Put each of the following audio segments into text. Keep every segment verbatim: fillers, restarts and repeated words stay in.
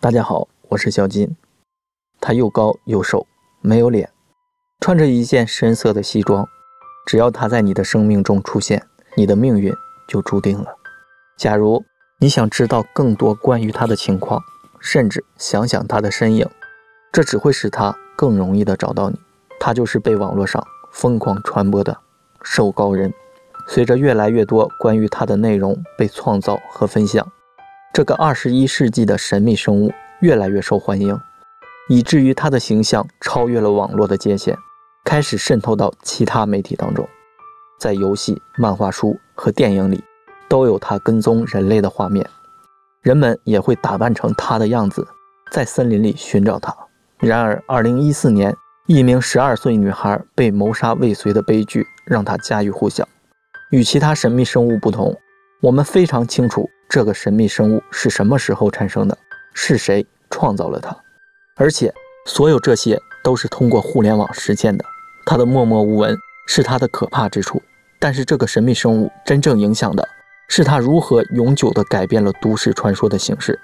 大家好，我是小金。他又高又瘦，没有脸，穿着一件深色的西装。只要他在你的生命中出现，你的命运就注定了。假如你想知道更多关于他的情况，甚至想想他的身影，这只会使他更容易的找到你。他就是被网络上疯狂传播的瘦高人。随着越来越多关于他的内容被创造和分享，这个二十一世纪的神秘生物越来越受欢迎，以至于他的形象超越了网络的界限，开始渗透到其他媒体当中。在游戏、漫画书和电影里都有他跟踪人类的画面，人们也会打扮成他的样子，在森林里寻找他。然而二零一四年，一名十二岁女孩被谋杀未遂的悲剧让他家喻户晓。与其他神秘生物不同，我们非常清楚这个神秘生物是什么时候产生的，是谁创造了它，而且所有这些都是通过互联网实现的。它的默默无闻是它的可怕之处，但是这个神秘生物真正影响的是它如何永久地改变了都市传说的形式。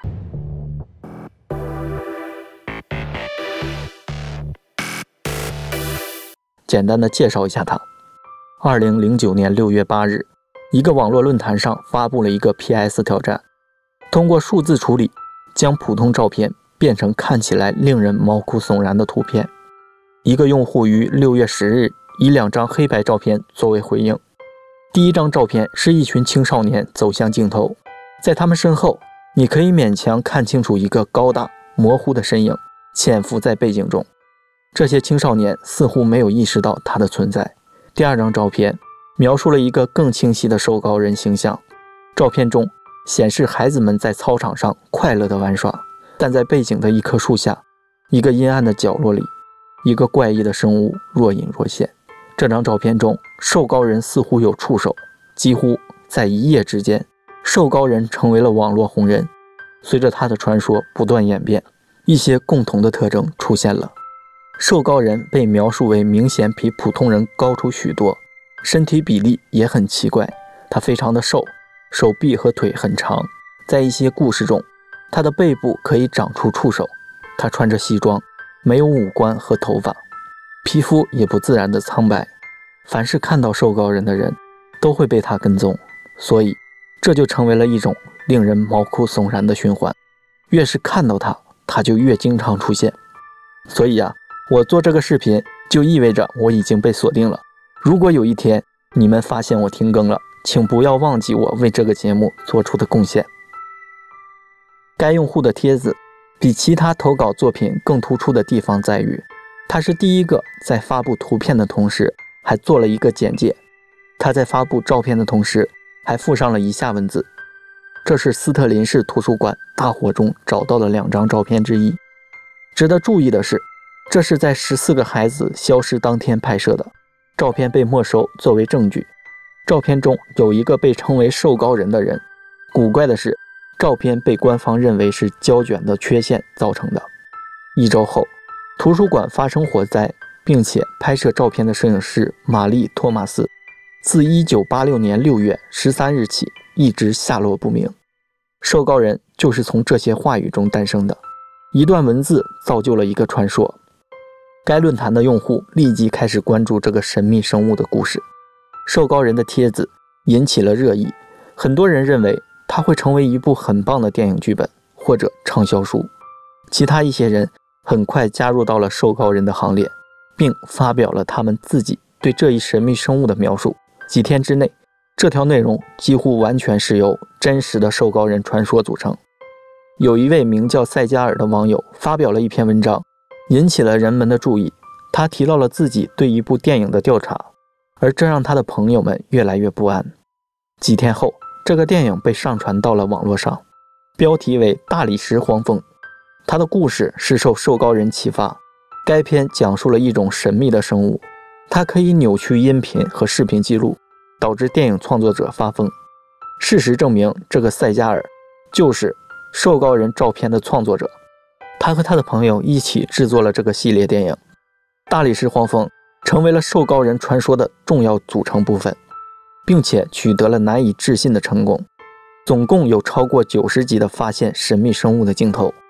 简单的介绍一下它。二零零九年六月八日，一个网络论坛上发布了一个 P S 挑战，通过数字处理将普通照片变成看起来令人毛骨悚然的图片。一个用户于六月十日以两张黑白照片作为回应。第一张照片是一群青少年走向镜头，在他们身后，你可以勉强看清楚一个高大模糊的身影潜伏在背景中。这些青少年似乎没有意识到它的存在。第二张照片描述了一个更清晰的瘦高人形象，照片中显示孩子们在操场上快乐地玩耍，但在背景的一棵树下，一个阴暗的角落里，一个怪异的生物若隐若现。这张照片中，瘦高人似乎有触手，几乎在一夜之间，瘦高人成为了网络红人。随着他的传说不断演变，一些共同的特征出现了。瘦高人被描述为明显比普通人高出许多，身体比例也很奇怪，他非常的瘦，手臂和腿很长，在一些故事中，他的背部可以长出触手。他穿着西装，没有五官和头发，皮肤也不自然的苍白。凡是看到瘦高人的人都会被他跟踪，所以这就成为了一种令人毛骨悚然的循环。越是看到他，他就越经常出现。所以啊，我做这个视频就意味着我已经被锁定了。如果有一天你们发现我停更了，请不要忘记我为这个节目做出的贡献。该用户的帖子比其他投稿作品更突出的地方在于，他是第一个在发布图片的同时还做了一个简介。他在发布照片的同时还附上了以下文字：这是斯特林市图书馆大火中找到的两张照片之一。值得注意的是，这是在十四个孩子消失当天拍摄的，照片被没收作为证据。照片中有一个被称为瘦高人的人，古怪的是，照片被官方认为是胶卷的缺陷造成的。一周后，图书馆发生火灾，并且拍摄照片的摄影师玛丽·托马斯自一九八六年六月十三日起一直下落不明。瘦高人就是从这些话语中诞生的，一段文字造就了一个传说。该论坛的用户立即开始关注这个神秘生物的故事。瘦高人的帖子引起了热议，很多人认为它会成为一部很棒的电影剧本或者畅销书。其他一些人很快加入到了瘦高人的行列，并发表了他们自己对这一神秘生物的描述。几天之内，这条内容几乎完全是由真实的瘦高人传说组成。有一位名叫塞加尔的网友发表了一篇文章，引起了人们的注意。他提到了自己对一部电影的调查，而这让他的朋友们越来越不安。几天后，这个电影被上传到了网络上，标题为《大理石黄蜂》。它的故事是受瘦高人启发。该片讲述了一种神秘的生物，它可以扭曲音频和视频记录，导致电影创作者发疯。事实证明，这个塞加尔就是瘦高人照片的创作者。他和他的朋友一起制作了这个系列电影。大理石黄蜂成为了瘦高人传说的重要组成部分，并且取得了难以置信的成功。总共有超过九十集的发现神秘生物的镜头，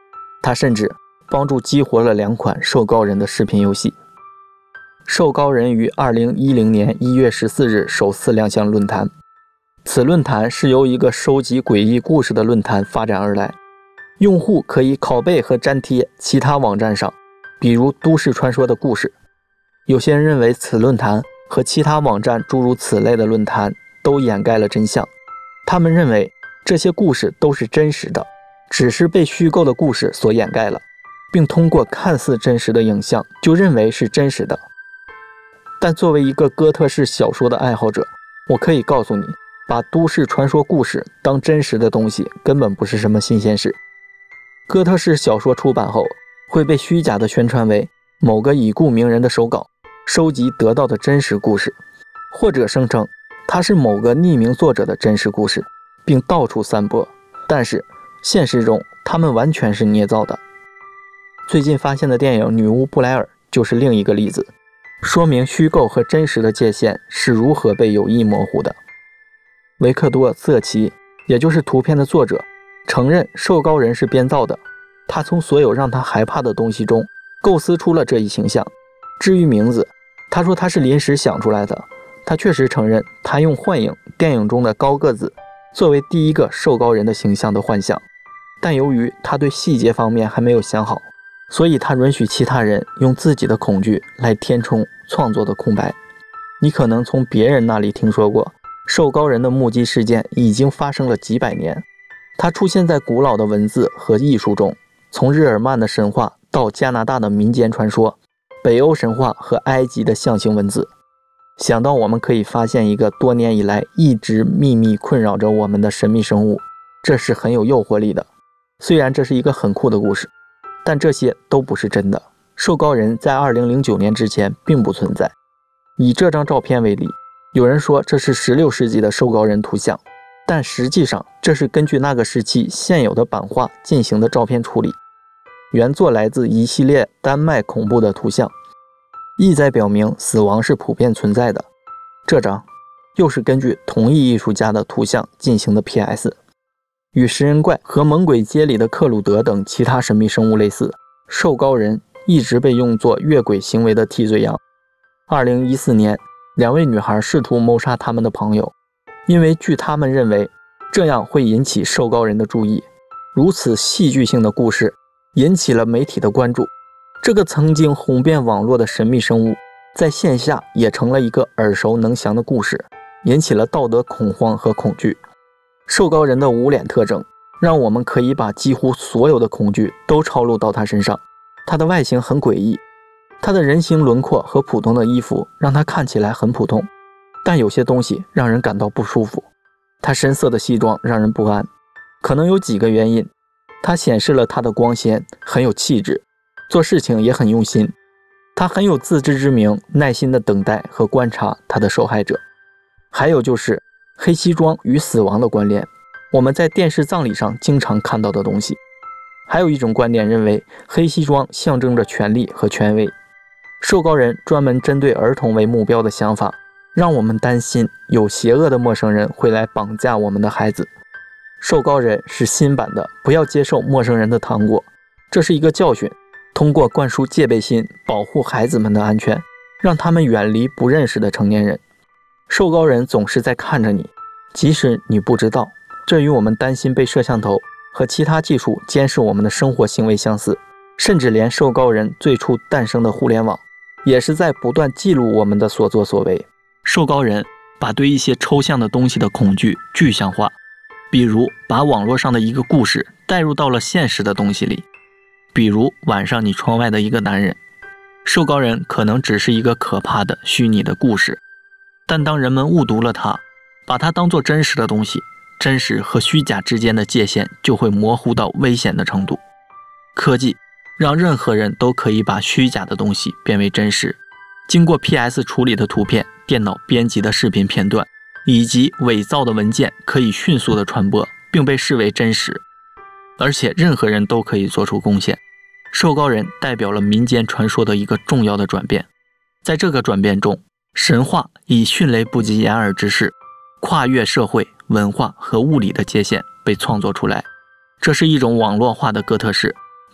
他甚至帮助激活了两款瘦高人的视频游戏。瘦高人于二零一零年一月十四日首次亮相论坛，此论坛是由一个收集诡异故事的论坛发展而来，用户可以拷贝和粘贴其他网站上，比如都市传说的故事。有些人认为此论坛和其他网站诸如此类的论坛都掩盖了真相，他们认为这些故事都是真实的，只是被虚构的故事所掩盖了，并通过看似真实的影像就认为是真实的。但作为一个哥特式小说的爱好者，我可以告诉你，把都市传说故事当真实的东西根本不是什么新鲜事。哥特式小说出版后会被虚假的宣传为某个已故名人的手稿，收集得到的真实故事，或者声称它是某个匿名作者的真实故事，并到处散播。但是现实中它们完全是捏造的。最近发现的电影《女巫布莱尔》就是另一个例子，说明虚构和真实的界限是如何被有意模糊的。维克多·瑟奇，也就是图片的作者，承认瘦高人是编造的，他从所有让他害怕的东西中构思出了这一形象。至于名字，他说他是临时想出来的。他确实承认他用幻影电影中的高个子作为第一个瘦高人的形象的幻想，但由于他对细节方面还没有想好，所以他允许其他人用自己的恐惧来填充创作的空白。你可能从别人那里听说过，瘦高人的目击事件已经发生了几百年，它出现在古老的文字和艺术中，从日耳曼的神话到加拿大的民间传说，北欧神话和埃及的象形文字。想到我们可以发现一个多年以来一直秘密困扰着我们的神秘生物，这是很有诱惑力的。虽然这是一个很酷的故事，但这些都不是真的。瘦高人在二零零九年之前并不存在。以这张照片为例，有人说这是十六世纪的瘦高人图像，但实际上这是根据那个时期现有的版画进行的照片处理。原作来自一系列丹麦恐怖的图像，意在表明死亡是普遍存在的。这张又是根据同一艺术家的图像进行的 P S。 与食人怪和猛鬼街里的克鲁德等其他神秘生物类似，瘦高人一直被用作越轨行为的替罪羊。二零一四年，两位女孩试图谋杀他们的朋友，因为据他们认为这样会引起瘦高人的注意。如此戏剧性的故事引起了媒体的关注，这个曾经红遍网络的神秘生物在线下也成了一个耳熟能详的故事，引起了道德恐慌和恐惧。瘦高人的无脸特征让我们可以把几乎所有的恐惧都抄录到他身上。他的外形很诡异，他的人形轮廓和普通的衣服让他看起来很普通，但有些东西让人感到不舒服。他深色的西装让人不安，可能有几个原因。他显示了他的光鲜，很有气质，做事情也很用心。他很有自知之明，耐心的等待和观察他的受害者。还有就是黑西装与死亡的关联，我们在电视葬礼上经常看到的东西。还有一种观点认为黑西装象征着权力和权威。瘦高人专门针对儿童为目标的想法，让我们担心有邪恶的陌生人会来绑架我们的孩子。瘦高人是新版的不要接受陌生人的糖果，这是一个教训，通过灌输戒备心保护孩子们的安全，让他们远离不认识的成年人。瘦高人总是在看着你，即使你不知道，这与我们担心被摄像头和其他技术监视我们的生活行为相似。甚至连瘦高人最初诞生的互联网也是在不断记录我们的所作所为。瘦高人把对一些抽象的东西的恐惧具象化，比如把网络上的一个故事带入到了现实的东西里，比如晚上你窗外的一个男人。瘦高人可能只是一个可怕的虚拟的故事，但当人们误读了它，把它当作真实的东西，真实和虚假之间的界限就会模糊到危险的程度。科技让任何人都可以把虚假的东西变为真实。经过 P S 处理的图片、电脑编辑的视频片段以及伪造的文件可以迅速的传播，并被视为真实，而且任何人都可以做出贡献。瘦高人代表了民间传说的一个重要的转变。在这个转变中，神话以迅雷不及掩耳之势，跨越社会、文化和物理的界限被创作出来。这是一种网络化的哥特式，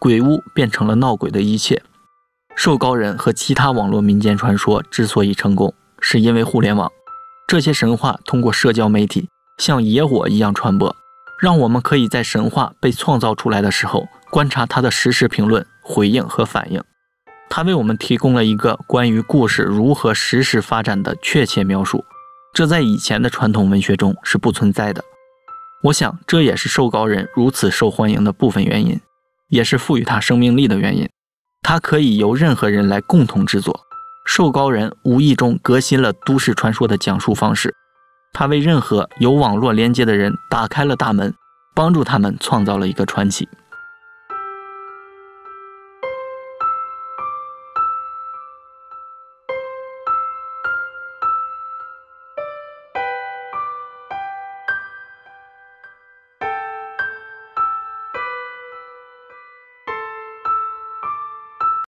鬼屋变成了闹鬼的一切。瘦高人和其他网络民间传说之所以成功，是因为互联网。这些神话通过社交媒体像野火一样传播，让我们可以在神话被创造出来的时候观察它的实时评论、回应和反应。它为我们提供了一个关于故事如何实时发展的确切描述，这在以前的传统文学中是不存在的。我想这也是瘦高人如此受欢迎的部分原因，也是赋予它生命力的原因。它可以由任何人来共同制作。瘦高人无意中革新了都市传说的讲述方式，它为任何有网络连接的人打开了大门，帮助他们创造了一个传奇。